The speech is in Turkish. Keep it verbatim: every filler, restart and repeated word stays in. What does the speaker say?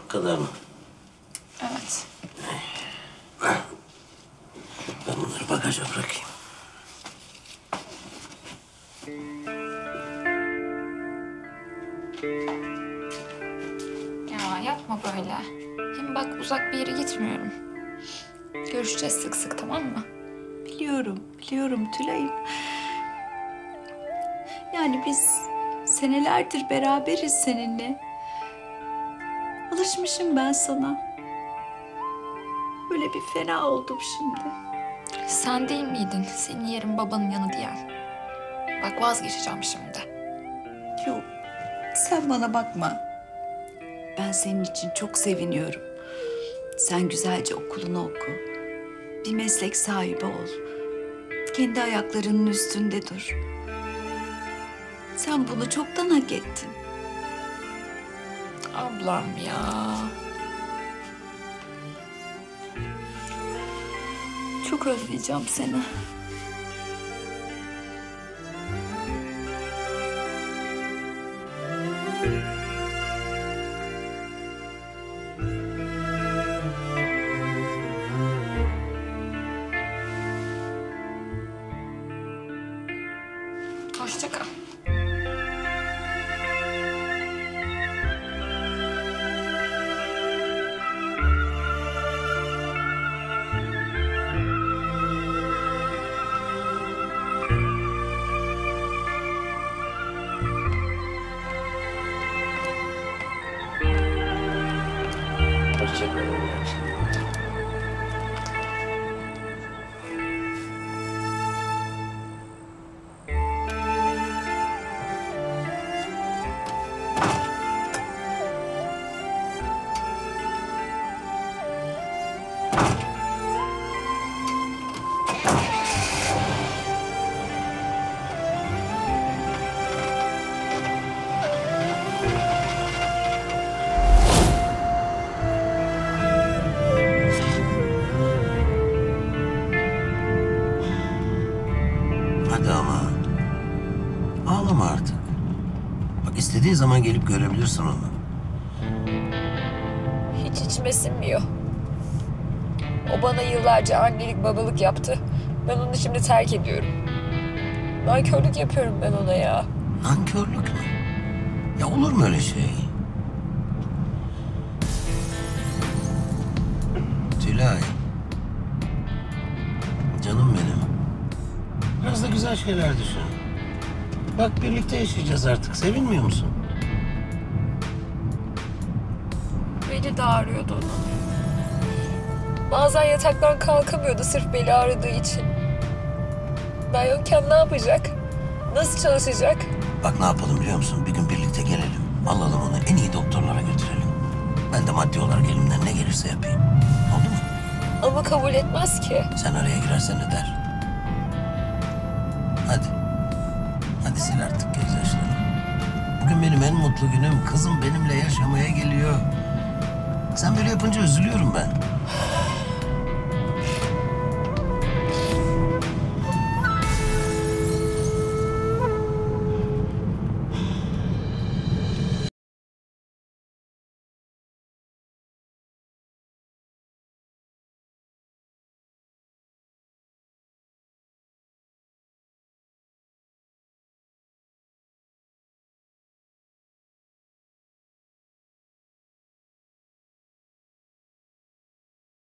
Bu kadar mı? Evet. Ben bunları bagaja bırakayım. Ya yapma böyle. Hem bak uzak bir yere gitmiyorum. Görüşeceğiz sık sık, tamam mı? Biliyorum, biliyorum Tülay'ım. Yani biz senelerdir beraberiz seninle. Alışmışım ben sana. Böyle bir fena oldum şimdi. Sen değil miydin senin yerin babanın yanı diyen? Bak vazgeçeceğim şimdi. Yok, sen bana bakma. Ben senin için çok seviniyorum. Sen güzelce okulunu oku. Bir meslek sahibi ol. Kendi ayaklarının üstünde dur. Sen bunu çoktan hak ettin. Ablam ya. Çok özleyeceğim seni. Hoşça kal. Hoşçakalın. Hadi ama. Ağlama artık. Bak istediğin zaman gelip görebilirsin onu. Hiç içime sinmiyor. O bana yıllarca annelik babalık yaptı. Ben onu şimdi terk ediyorum. Nankörlük yapıyorum ben ona ya. Nankörlük mü? Ya olur mu öyle şey? Tülay. Canım benim. Biraz da güzel şeyler düşün. Bak birlikte yaşayacağız artık. Sevinmiyor musun? Beli de ağrıyordu onun. Bazen yataktan kalkamıyordu sırf beli ağrıdığı için. Ben yokken ne yapacak? Nasıl çalışacak? Bak ne yapalım biliyor musun? Bir gün birlikte gelelim. Alalım onu en iyi doktorlara götürelim. Ben de maddi olarak elimden ne gelirse yapayım. Oldu mu? Ama kabul etmez ki. Sen araya girersen eder. Hadi. Hadi sil artık gözyaşlarını. Bugün benim en mutlu günüm. Kızım benimle yaşamaya geliyor. Sen böyle yapınca üzülüyorum ben.